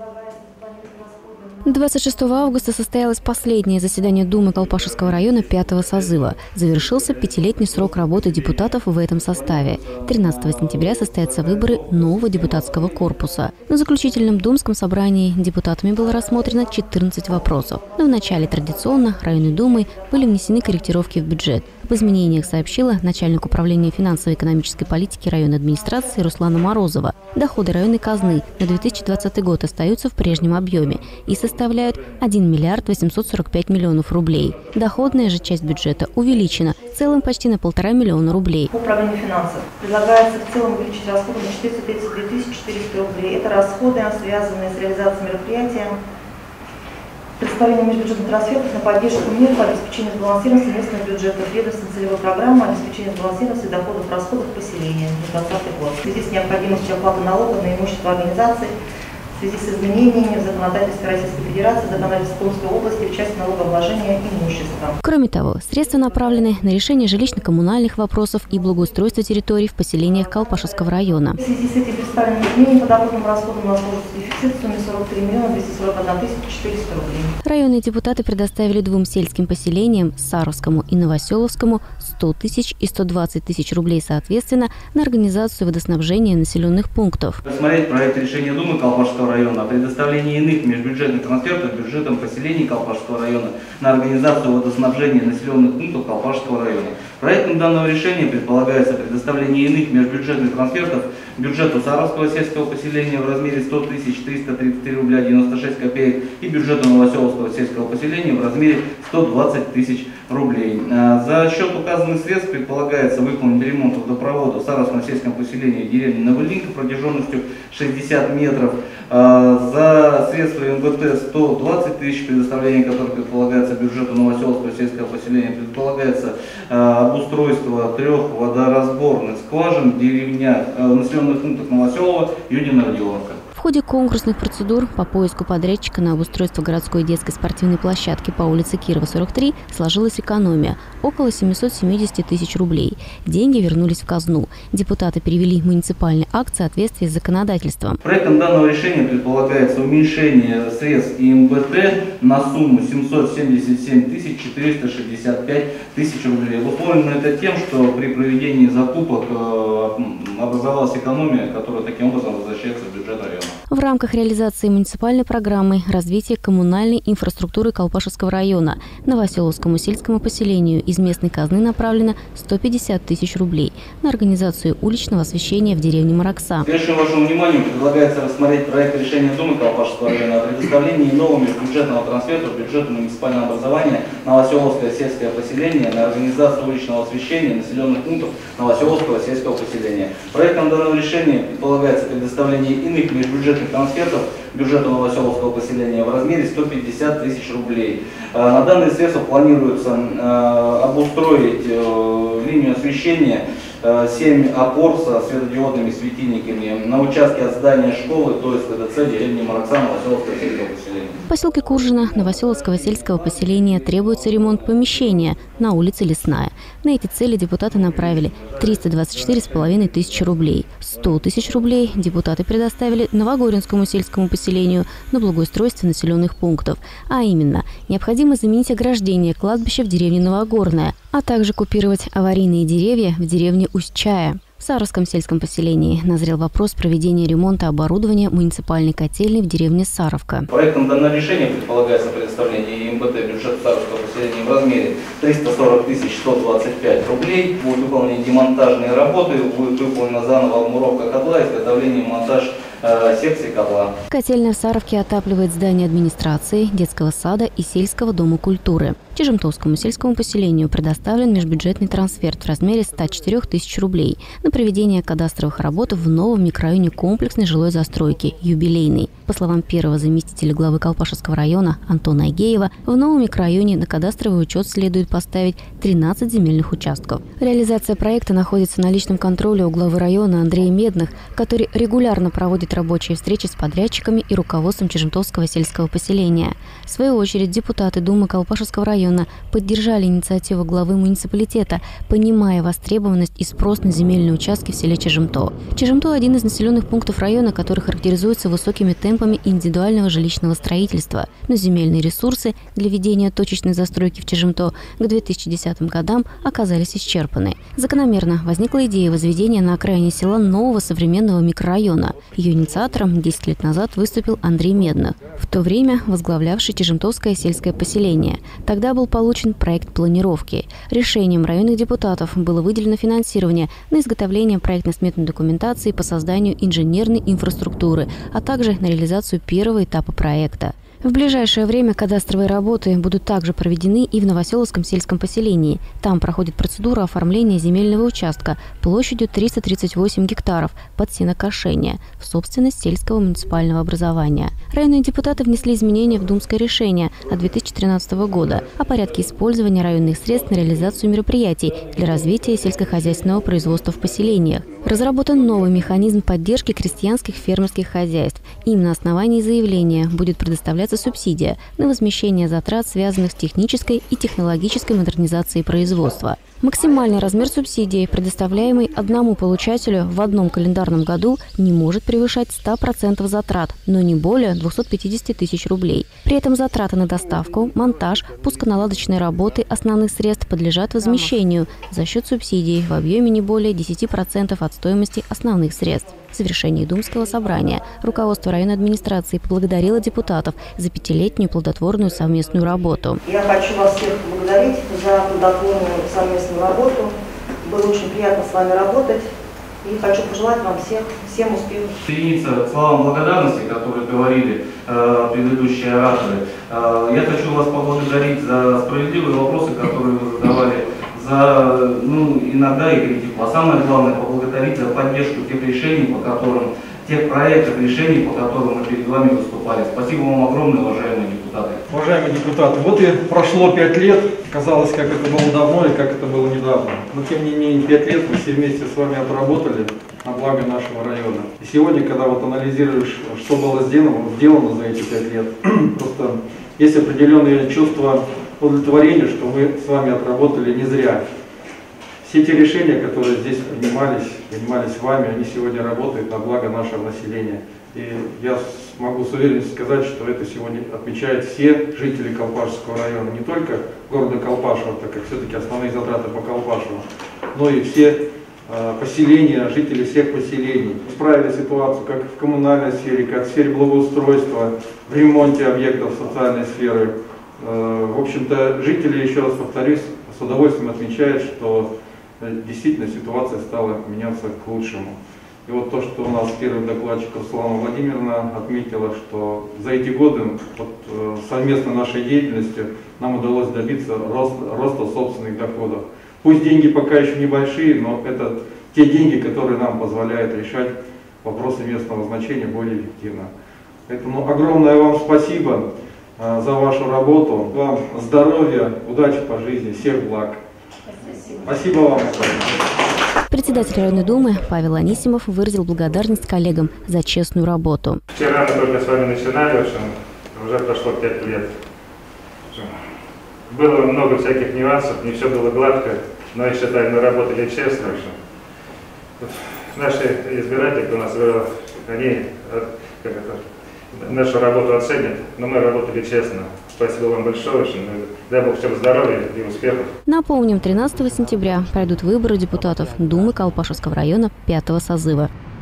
26 августа состоялось последнее заседание Думы Колпашевского района 5-го созыва. Завершился 5-летний срок работы депутатов в этом составе. 13 сентября состоятся выборы нового депутатского корпуса. На заключительном думском собрании депутатами было рассмотрено 14 вопросов. Но вначале традиционно районной думой были внесены корректировки в бюджет. Об изменениях сообщила начальник управления финансово-экономической политики районной администрации Руслана Морозова. Доходы районной казны на 2020 год остаются в прежнем объеме и составляют 1 миллиард 845 миллионов рублей. Доходная же часть бюджета увеличена в целом почти на 1,5 миллиона рублей. По управлению финансов предлагается в целом увеличить расходы на 432 400 рублей. Это расходы, связанные с реализацией мероприятия, представление межбюджетных трансфертов на поддержку мер по обеспечению сбалансированности местных бюджетов, ведомственной целевой программы обеспечения сбалансированности доходов и расходов поселения на 2020 год. В связи с необходимостью оплаты налогов на имущество организаций, в связи с изменениями в законодательстве Российской Федерации, законодательстве Омской области в части налогообложения имущества. Кроме того, средства направлены на решение жилищно-коммунальных вопросов и благоустройство территорий в поселениях Колпашевского района. В связи с этим представленными изменениями по доходным расходам у нас сложится дефицит в сумме 43 миллиона 241 400 рублей. Районные депутаты предоставили двум сельским поселениям, Саровскому и Новоселовскому, 100 тысяч и 120 тысяч рублей соответственно на организацию водоснабжения населенных пунктов. Рассмотреть проект решения Думы Колпашевского района о предоставлении иных межбюджетных трансфертов бюджетом поселений Колпашевского района на организацию водоснабжения населенных пунктов Колпашевского района. Проектом данного решения предполагается предоставление иных межбюджетных трансфертов бюджету Саровского сельского поселения в размере 100 333 рубля 96 копеек и бюджету Новоселовского сельского поселения в размере 120 тысяч рублей. За счет указанных средств предполагается выполнить ремонт водопровода в Саровском сельском поселении деревни Новолинка протяженностью 60 метров. За средства МВТ 120 тысяч, предоставление которых предполагается бюджету Новоселовского сельского поселения, предполагается обустройство 3 водоразборных скважин в деревнях, населенных пунктах Новоселова, Юдина, Родионовка. В ходе конкурсных процедур по поиску подрядчика на обустройство городской детской спортивной площадки по улице Кирова, 43, сложилась экономия – около 770 тысяч рублей. Деньги вернулись в казну. Депутаты перевели муниципальный акт в соответствии с законодательством. Проектом данного решения предполагается уменьшение средств МВТ на сумму 777 465 тысяч рублей. Обусловлено это тем, что при проведении закупок образовалась экономия, которая таким образом возвращается в бюджет района. В рамках реализации муниципальной программы развития коммунальной инфраструктуры Колпашевского района Новоселовскому сельскому поселению из местной казны направлено 150 тысяч рублей на организацию уличного освещения в деревне Маракса. Следующему вашему вниманию предлагается рассмотреть проект решения Думы Колпашевского района о предоставлении нового межбюджетного трансферта в бюджет муниципального образования Новоселовское сельское поселение на организацию уличного освещения населенных пунктов Новоселовского сельского поселения. Проектом данного решения предполагается предоставление иных межбюджетных трансфертов бюджету Новоселовского поселения в размере 150 тысяч рублей. На данные средства планируется обустроить линию освещения 7 опор со светодиодными светильниками на участке от здания школы, то есть КДЦ деревни Маракса Новоселовского сельского поселения. В поселке Куржино Новоселовского сельского поселения требуется ремонт помещения на улице Лесная. На эти цели депутаты направили 324,5 тысячи рублей. 100 тысяч рублей депутаты предоставили Новогоринскому сельскому поселению на благоустройство населенных пунктов. А именно, необходимо заменить ограждение кладбища в деревне Новогорная, а также купировать аварийные деревья в деревне Усть-Чая. В Саровском сельском поселении назрел вопрос проведения ремонта оборудования муниципальной котельной в деревне Саровка. Проектом данного решения предполагается предоставление МВТ бюджета Саровского поселения в размере 340 125 рублей. Будут выполнены демонтажные работы, будет выполнена заново армуровка котла, изготовление и монтаж секции котла. Котельная в Саровке отапливает здание администрации, детского сада и сельского дома культуры. Чижемтовскому сельскому поселению предоставлен межбюджетный трансферт в размере 104 тысяч рублей на проведение кадастровых работ в новом микрорайоне комплексной жилой застройки «Юбилейный». По словам первого заместителя главы Колпашевского района Антона Агеева, в новом микрорайоне на кадастровый учет следует поставить 13 земельных участков. Реализация проекта находится на личном контроле у главы района Андрея Медных, который регулярно проводит рабочие встречи с подрядчиками и руководством Чижемтовского сельского поселения. В свою очередь депутаты Думы Колпашевского района района поддержали инициативу главы муниципалитета, понимая востребованность и спрос на земельные участки в селе Чежемто. Чежемто – один из населенных пунктов района, который характеризуется высокими темпами индивидуального жилищного строительства. Но земельные ресурсы для ведения точечной застройки в Чежемто к 2010 годам оказались исчерпаны. Закономерно возникла идея возведения на окраине села нового современного микрорайона. Ее инициатором 10 лет назад выступил Андрей Медных, в то время возглавлявший Чежемтовское сельское поселение. Тогда был получен проект планировки. Решением районных депутатов было выделено финансирование на изготовление проектно-сметной документации по созданию инженерной инфраструктуры, а также на реализацию первого этапа проекта. В ближайшее время кадастровые работы будут также проведены и в Новоселовском сельском поселении. Там проходит процедура оформления земельного участка площадью 338 гектаров под сенокошение в собственность сельского муниципального образования. Районные депутаты внесли изменения в Думское решение от 2013 года о порядке использования районных средств на реализацию мероприятий для развития сельскохозяйственного производства в поселениях. Разработан новый механизм поддержки крестьянских фермерских хозяйств. Им на основании заявления будет предоставляться субсидия на возмещение затрат, связанных с технической и технологической модернизацией производства. Максимальный размер субсидии, предоставляемый одному получателю в одном календарном году, не может превышать 100% затрат, но не более 250 тысяч рублей. При этом затраты на доставку, монтаж, пусконаладочные работы основных средств подлежат возмещению за счет субсидий в объеме не более 10% от стоимости основных средств. В завершении Думского собрания руководство районной администрации поблагодарило депутатов за 5-летнюю плодотворную совместную работу. Я хочу вас всех поблагодарить за плодотворную совместную работу. Было очень приятно с вами работать. И хочу пожелать вам всем успехов. Присоединиться к словам благодарности, которые говорили предыдущие ораторы. Я хочу вас поблагодарить за справедливые вопросы, которые вы задавали, за иногда и критику. А самое главное, поблагодарить за поддержку тех решений, тех проектов решений, по которым мы перед вами выступали. Спасибо вам огромное, уважаемые депутаты. Уважаемые депутаты, вот и прошло 5 лет. Казалось, как это было давно и как это было недавно. Но тем не менее 5 лет мы все вместе с вами отработали на благо нашего района. И сегодня, когда вот анализируешь, что было сделано за эти 5 лет, просто есть определенное чувство удовлетворения, что мы с вами отработали не зря. Все те решения, которые здесь принимались вами, они сегодня работают на благо нашего населения. И я могу с уверенностью сказать, что это сегодня отмечают все жители Колпашского района, не только города Колпашево, так как все-таки основные затраты по Колпашеву, но и все поселения, жители всех поселений. Исправили ситуацию как в коммунальной сфере, как в сфере благоустройства, в ремонте объектов социальной сферы. В общем-то, жители, еще раз повторюсь, с удовольствием отмечают, что действительно ситуация стала меняться к лучшему. И вот то, что у нас первый докладчик Руслана Владимировна отметила, что за эти годы совместно нашей деятельностью нам удалось добиться роста собственных доходов. Пусть деньги пока еще небольшие, но это те деньги, которые нам позволяют решать вопросы местного значения более эффективно. Поэтому огромное вам спасибо за вашу работу. Вам здоровья, удачи по жизни, всех благ. Спасибо вам. Председатель районной думы Павел Анисимов выразил благодарность коллегам за честную работу. Вчера мы только с вами начинали, уже прошло 5 лет. Было много всяких нюансов, не все было гладко, но я считаю, мы работали честно. Наши избиратели у нас, они нашу работу оценят, но мы работали честно. Спасибо вам большое. Дай Бог всем здоровья и успехов. Напомним, 13 сентября пройдут выборы депутатов Думы Колпашевского района 5-го созыва.